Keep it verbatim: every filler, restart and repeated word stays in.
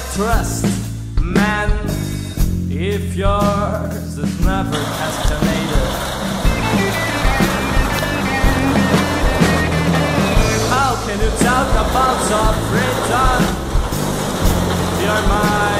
trust, man, if yours is never castrated? How can you talk about your freedom? You're mine.